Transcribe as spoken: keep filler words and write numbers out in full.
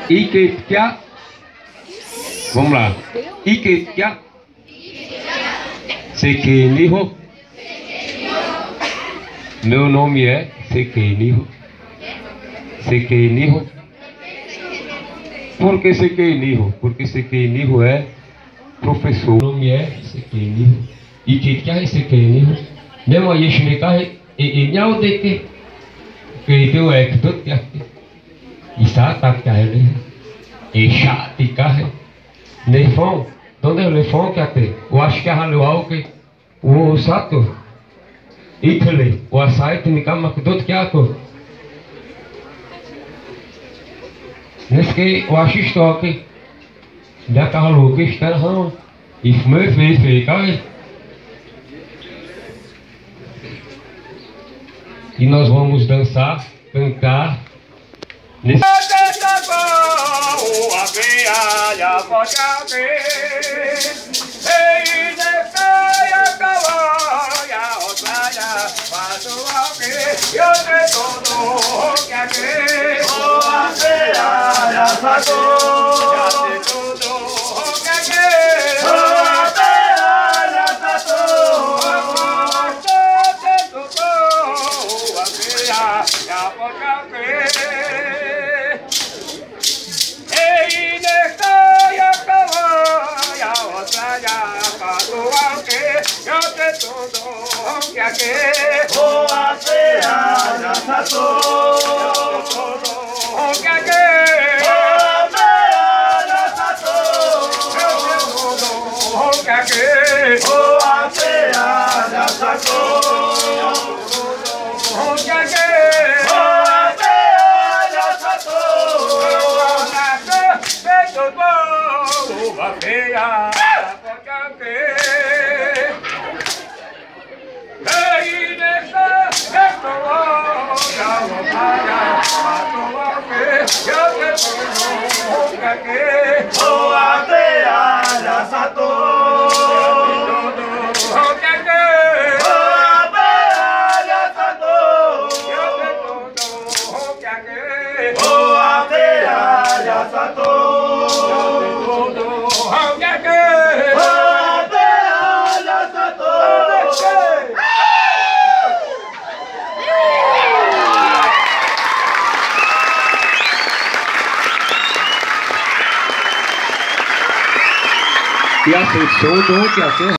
Iketia. Vamos lá. Iketia. Sekeniho. Meu nome é Sekeniho. Sekeniho. Por que Sekeniho? Porque Sekeniho é professor. Meu nome é Sekeniho. Iketia Sekeniho. Mesmo aí explicar e nhau de que que tu é que tu te Isa takale e chati carre Nefon, onde é o Nefon que até? Eu acho que é a que o Sato Italy, o açaí tem cama que todo que é nesse que eu acho estoque da carro que está não e me fez fez cara e nós vamos dançar, cantar nesse e a sessão do que